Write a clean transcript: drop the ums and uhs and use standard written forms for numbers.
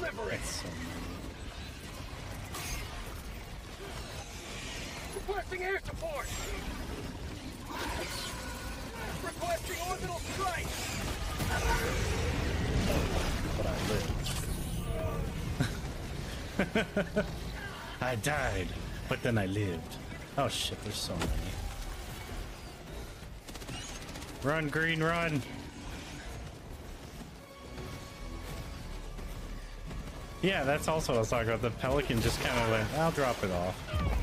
That's so many. Requesting air support! Requesting orbital strike! But I lived. I died, but then I lived. Oh shit, there's so many. Run, green, run! Yeah, that's also what I was talking about. The pelican just kind of went, I'll drop it off.